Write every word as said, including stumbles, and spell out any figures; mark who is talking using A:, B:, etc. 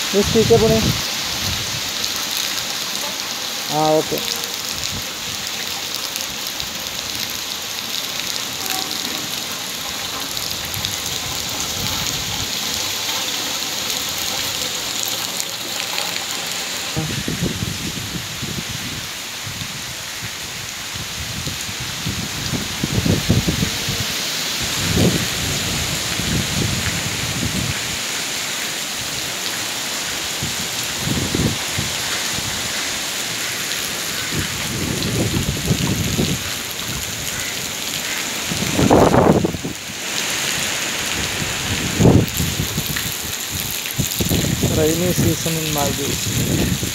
A: This ठीक है पुणे हाँ okay rainy season in Maldives.